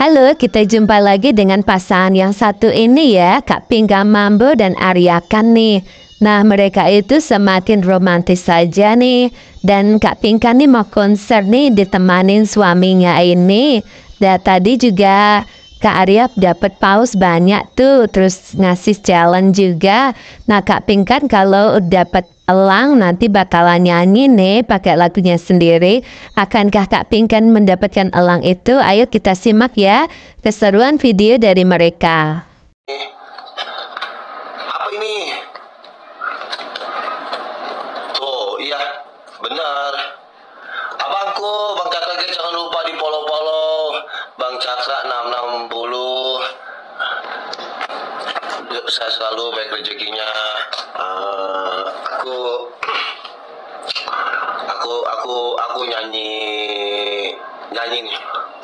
Halo, kita jumpa lagi dengan pasangan yang satu ini ya, Kak Pinkan Mambo dan Arya Kan nih. Nah, mereka itu semakin romantis saja nih. Dan Kak Pinkan nih mau konser nih ditemanin suaminya ini. Dan tadi juga Kak Arya dapat paus banyak tuh, terus ngasih challenge juga. Nah, Kak Pinkan kalau dapat elang nanti bakalan nyanyi nih pakai lagunya sendiri. Akankah Kak Pinkan mendapatkan elang itu? Ayo kita simak ya keseruan video dari mereka. Apa ini? Tuh, iya, benar. Abangku, Bang Cakra jangan lupa di follow-follow Bang Cakra 660. Saya selalu baik rezekinya. Aku nyanyi nih.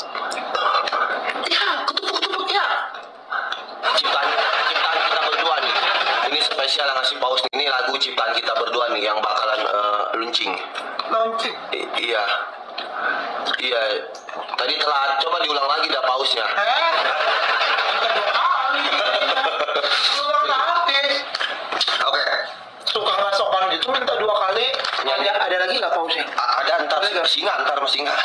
Ya, kutuk ya. Ciptaan kita berdua nih. Ini spesial ngasih paus ini lagu ciptaan kita berdua nih yang bakalan launching. Iya. Tadi telat. Coba diulang lagi dah pausnya. Oke. Suka nggak sopan gitu minta 2 kali. Ada lagi nggak pausnya? Ada ntar masih nggak.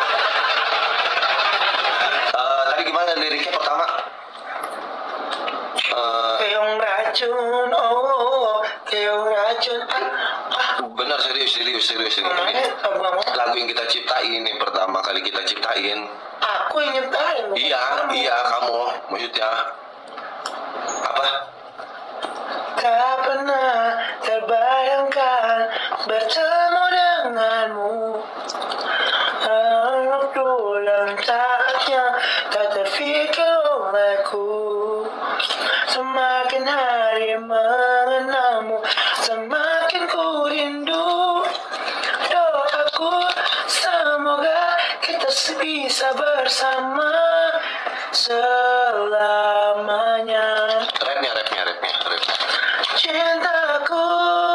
Tadi gimana liriknya pertama? Keong racun, keong racun. Benar, serius. Ngomongnya Lagu yang kita ciptain nih pertama kali kita ciptain. aku yang nyiptain. Iya kamu maksudnya apa? Tak pernah terbayangkan bertemu denganmu. Waktu dan saatnya tak terfikir olehku. Semakin hari mengenalmu, semakin ku rindu. Doaku semoga kita bisa bersama selamanya. Rapnya. Cintaku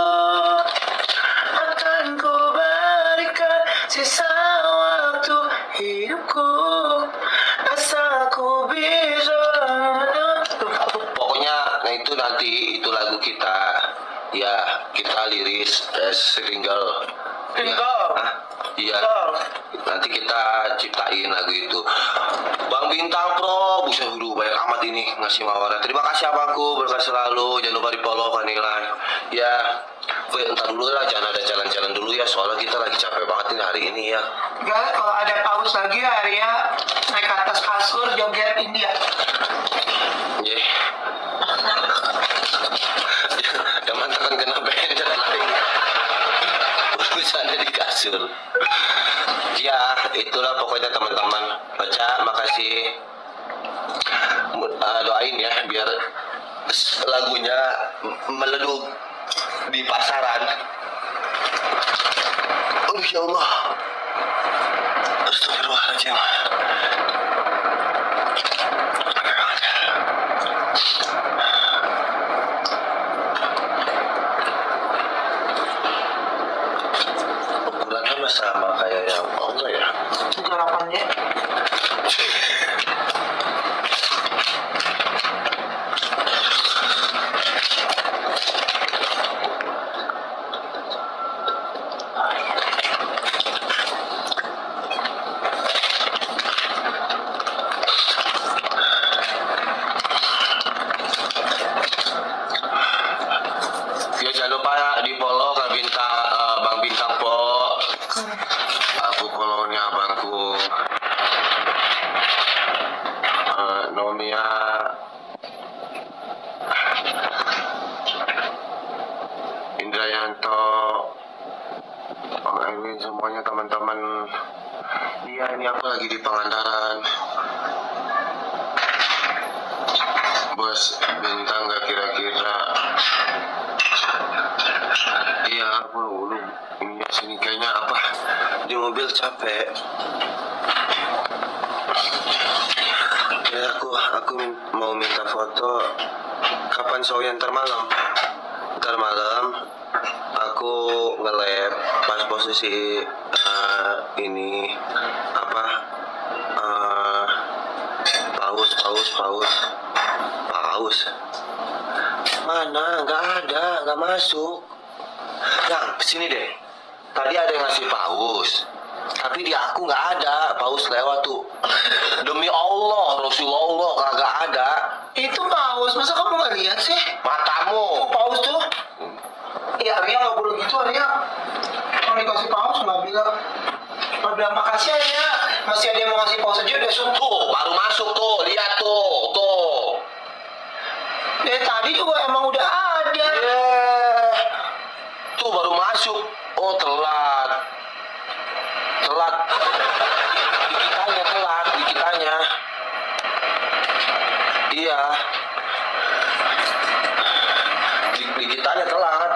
akan ku berikan sisa waktu hidupku, asal ku bisa. Pokoknya nah itu nanti itu lagu kita ya kita liris single. Iya. Nanti kita ciptain lagu itu. Bang Bintang Pro, buset banyak amat ini ngasih mawar. Terima kasih abangku, berkah selalu. Jangan lupa di follow Vanilla. Ya, entar dulu lah, jangan ada jalan-jalan dulu ya. Soalnya kita lagi capek banget ini hari ini ya. Enggak, kalau ada paus lagi Arya naik ke atas kasur joget India. Yeah. Yang mantan kena bendet lagi. Urusan ada di kasur. Ya, itulah pokoknya teman-teman. Baca, makasih. Doain ya biar lagunya meleduk di pasaran. Ya Allah. Astagfirullahaladzim. Ukurannya sama kayak yang mau nggak ya? 38 ya. Ya jangan lupa di follow Bang Bintang Po. Aku follownya abangku. Nomia. Indrayanto. Bang Erwin semuanya teman-teman. Iya ini aku lagi di Pangandaran. Bos Bintang gak kira-kira. Iya aku dulu ini sini kayaknya apa di mobil capek ya aku mau minta foto kapan show yang ntar malam aku nge-lab pas posisi ini apa Paus. Mana? Nggak ada, nggak masuk. Yang sini deh. Tadi ada yang ngasih paus. Tapi di aku nggak ada, paus lewat tuh. Demi Allah, Rasulullah kagak ada. Itu paus, masa kamu nggak lihat sih? Matamu. Paus tuh. Ya Arya nggak boleh gitu Arya. Kalau dikasih paus nggak bilang makasih Arya. Masih ada yang mau ngasih paus aja udah sumpah. Tuh, baru masuk tuh, lihat tuh. Dari tadi juga emang udah ada. Tuh baru masuk. Oh telat. Dikitanya. Iya. Dikitanya telat.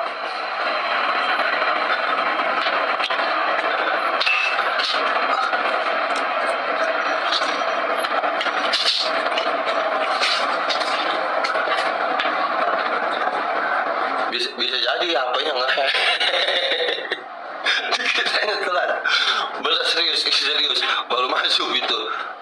Bisa jadi HP-nya nge-hack. Dikitanya telat. Bener serius. Baru masuk itu.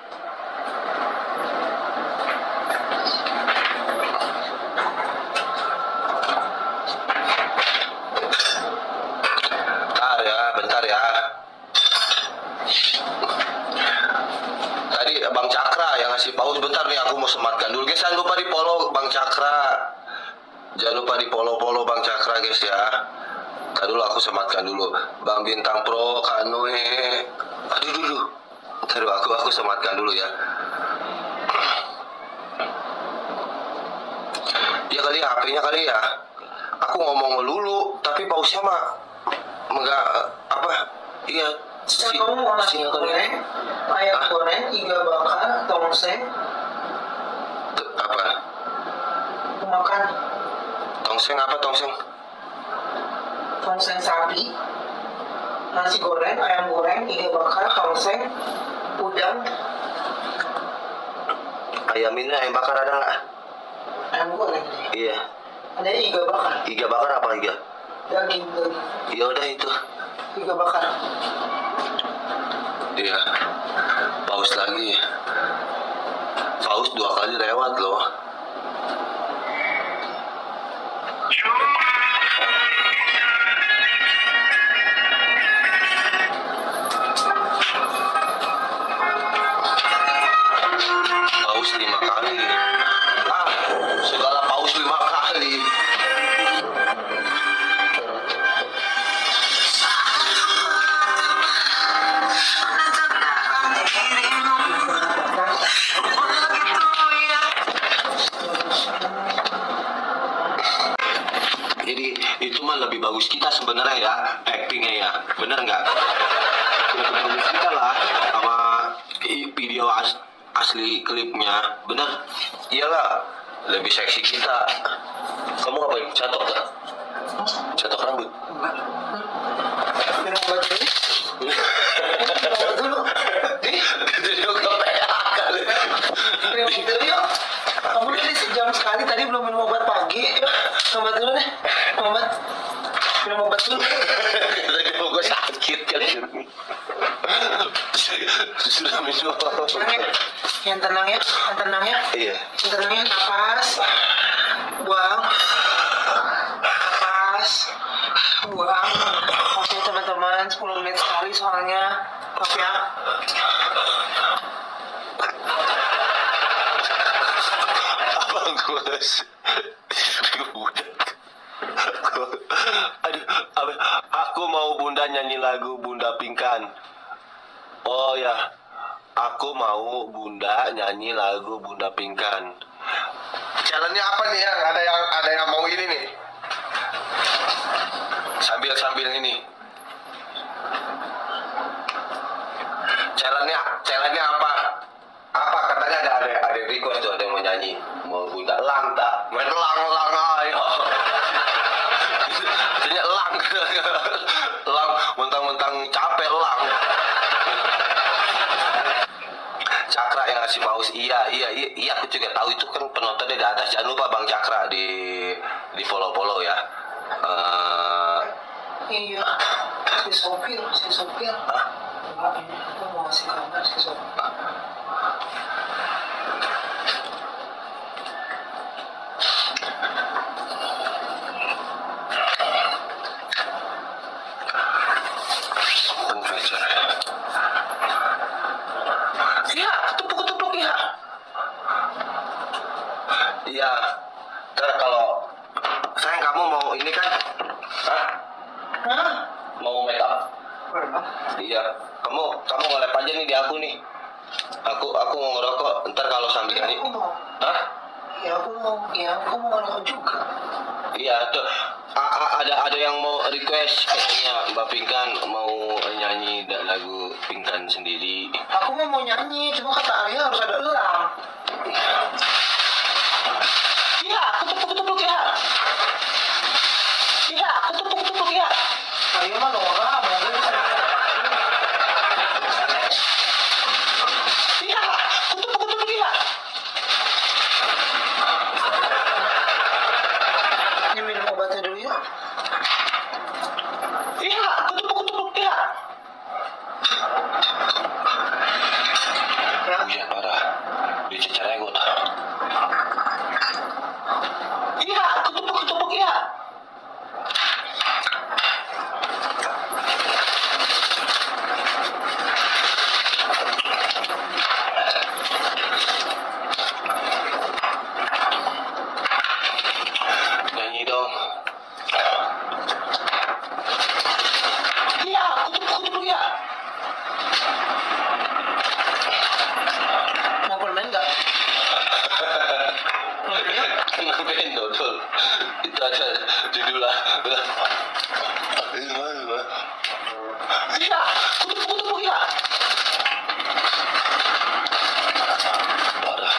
Bentar ya. Tadi Bang Cakra yang ngasih paus. Bentar nih aku mau sematkan dulu guys. Jangan lupa di follow Bang Cakra. Jangan lupa di follow Bang Cakra guys ya. Ntar dulu aku sematkan dulu. Bang Bintang Pro, Kanoe. Aduh. Ntar dulu aku sematkan dulu ya. Ya kali ya, HP-nya kali ya. Aku ngomong melulu, tapi pausnya mah enggak apa? Iya. Kamu mau nasi goreng, ayam goreng, iga bakar, tongseng. Apa? Makan. Tongseng apa tongseng? Tongseng sapi, nasi goreng, ayam goreng, iga bakar, tongseng, udang. Ayam ini ayam bakar ada nggak? Ayam goreng. Iya. Ada iga bakar. Iga bakar apa iga? Daging. Ya udah itu. Iga bakar. Iya. Paus lagi. Paus 2 kali lewat loh. Paus 5 kali. Segala paus 5 kali. Jadi itu mah lebih bagus kita sebenarnya ya actingnya ya, bener nggak? Lebih bagus kita lah sama video asli klipnya, bener? Iyalah, lebih seksi kita. Kamu ngapain? Catok tak? Catok rambut? Minum obat dulu. Minum obat dulu. Itu juga PA kali. Minum obat dulu yuk. Kamu tadi sejam sekali tadi belum minum obat pagi. Minum obat dulu deh. Minum obat dulu. Tadi gue sakit kali ini. Sudah minum. Yang tenang ya. Iya. Yang tenang ya, napas. Buang. Napas. Buang. Oke teman-teman, 10 menit sekali soalnya. Oke ya. Abang gue Aduh, aku mau Bunda nyanyi lagu Bunda Pingkan. Oh ya, aku mau Bunda nyanyi lagu Bunda Pingkan. Challenge-nya apa nih ya? Ada yang mau ini nih. Sambil ini. Challenge-nya apa? Apa katanya ada request tuh, ada yang mau nyanyi, mau Bunda lang tak? Main lang ayo. Katanya lang. Lang mentang-mentang capek lang. Cakra yang ngasih paus. Iya, aku juga tahu itu kan penontonnya di atas. Jangan lupa Bang Cakra di follow ya. Iya. Si sopir. Hah? Enggak, ini aku mau ngasih kabar si sopir. nih di aku nih. Aku mau ngerokok. Ntar kalau sambil nyanyi. Hah? Ya aku mau ngerokok juga. Iya tuh. Ada yang mau request katanya Mbak Pinkan mau nyanyi lagu Pinkan sendiri. Aku mau nyanyi, cuma kata Arya harus ada elang. Iya, aku tepuk ya. Iya, aku tepuk ya. Arya mah norak, iya, aku tepuk ya. Ini minum obatnya dulu ya. Iya, aku tepuk ya. Iya parah. Dia caranya gue tahu. Iya, aku tepuk ya. Nyanyi dong. Iya, aku tepuk ya. Mau permen nggak? Ngapain dodol? Itu aja judul lah. Iya, aku tepuk ya. Parah.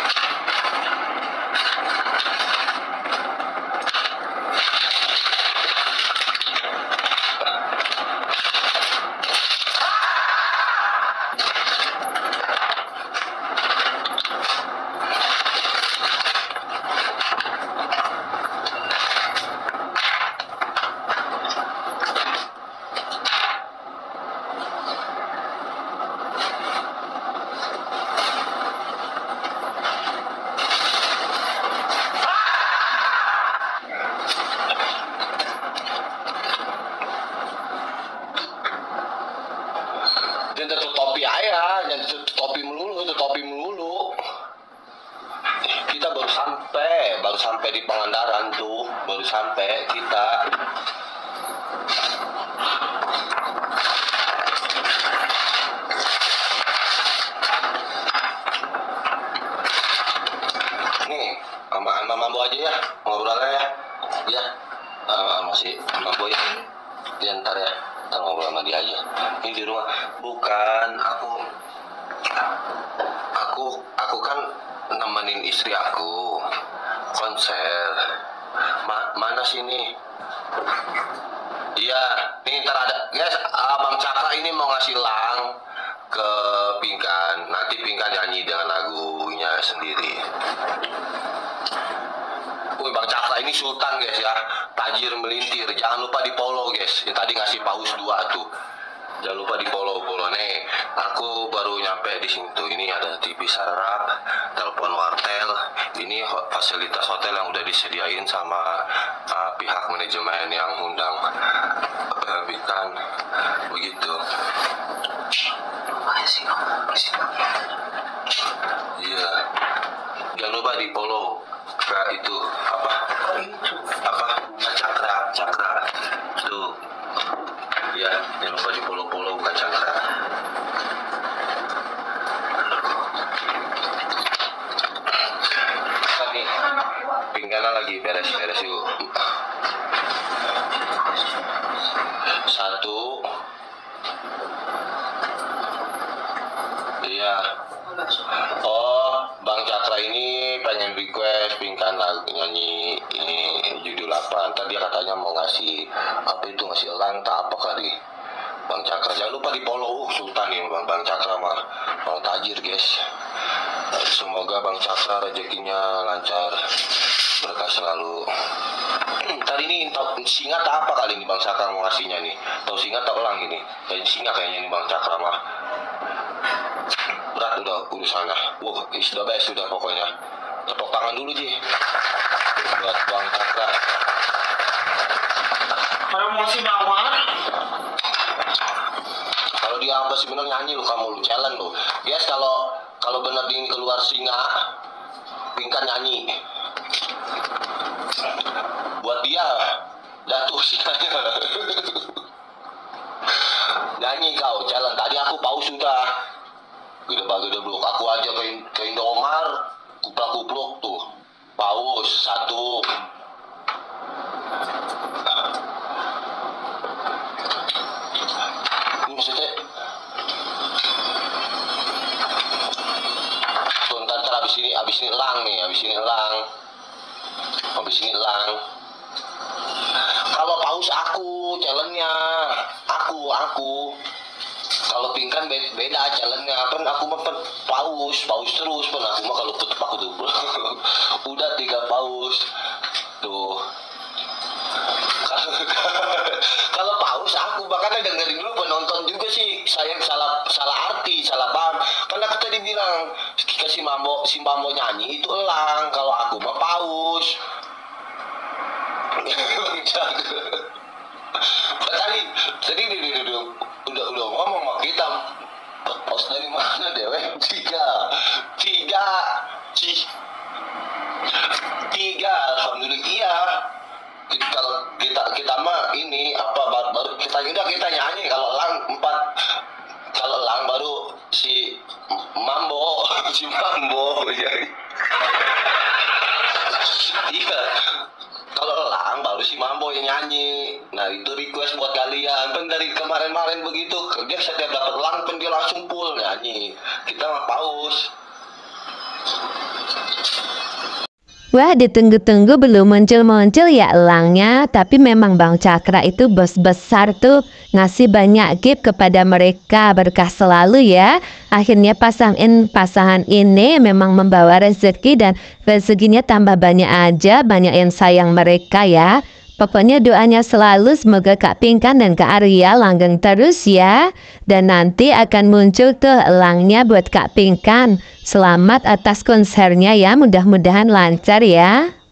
Jangan tutup topi aja, jangan tutup topi melulu. Kita baru sampai di Pangandaran tuh, baru sampai kita. Nih, sama Mambo aja ya, ngobrolnya ya. Ya, masih Mambo ya. Ya ntar ya. Kita ngobrol sama dia aja. Ini di rumah. Bukan, aku kan nemenin istri aku konser. Mana sini? Iya, nih ntar ada. Guys, Bang Cakra ini mau ngasih lang ke Pinkan. Nanti Pinkan nyanyi dengan lagunya sendiri. Woi, Bang Cakra ini sultan guys ya, tajir melintir. Jangan lupa di follow guys. Yang tadi ngasih paus 2 tuh. Jangan lupa di follow nih. Aku baru nyampe di sini tuh. Ini ada TV Sarap, telepon wartel. Ini fasilitas hotel yang udah disediain sama pihak manajemen yang undang Pinkan. Begitu. Makasih om. Iya. Jangan lupa di follow ke itu Cakra tuh ya, jangan lupa di follow bukan Cakra. Nih Pinggana lagi beres-beres yuk. 1 iya. Oh, Bang Cakra ini pengen request Pinkan nyanyi ini judul apa? Ntar dia katanya mau ngasih ngasih elang tak apa kali. Bang Cakra jangan lupa di follow. Sultan nih Bang Cakra mah tajir guys. Semoga Bang Cakra rezekinya lancar, berkah selalu. Ntar ini singa tak apa kali ini Bang Cakra mau ngasihnya nih? Tahu singa tak elang ini? Kayak singa kayaknya nih Bang Cakra mah. Berat udah urusannya. Sudah best sudah pokoknya. Tepuk tangan dulu Ji buat Bang Cakra. Kalau masih mawar. Kalau dia masih bener nyanyi lu, kamu challenge lu. Yes, kalau bener ini keluar singa, Pinkan nyanyi. Buat dia, jatuh singanya. Nyanyi kau, jalan. Tadi aku paus sudah. Gede-gede aku aja ke Indomar, kuplak-kupluk tuh. Paus, satu. Ini maksudnya, tuh ntar abis ini elang nih, abis ini elang. Kalau paus aku, challenge-nya, aku. Kalau pingkan beda challenge-nya. Kan aku mah paus terus. Kan aku mah kalau tutup aku tuh. Udah 3 paus. Tuh. Kalau paus aku makanya dengerin dulu penonton juga sih. Saya salah arti, salah paham. Karena aku tadi bilang si Mambo nyanyi itu elang. Kalau aku mah paus. Tadi udah ngomong sama kita, paus dari mana dewe? Tiga, alhamdulillah iya. Kalau kita mah ini apa baru kita nyanyi. Kalau elang 4, kalau elang baru si Mambo ya. Iya. Kalau elang baru si Mambo yang nyanyi. Nah itu request buat kalian. Kan dari kemarin begitu. Dia setiap dapat elang kan dia langsung full nyanyi. Kita mah paus. Wah, ditunggu-tunggu belum muncul-muncul ya elangnya. Tapi memang Bang Cakra itu bos besar tuh. Ngasih banyak gift kepada mereka. Berkah selalu ya. Akhirnya pasangan ini memang membawa rezeki. Dan rezekinya tambah banyak aja. Banyak yang sayang mereka ya. Pokoknya doanya selalu semoga Kak Pinkan dan Kak Arya langgeng terus ya. Dan nanti akan muncul tuh elangnya buat Kak Pinkan. Selamat atas konsernya ya, mudah-mudahan lancar ya.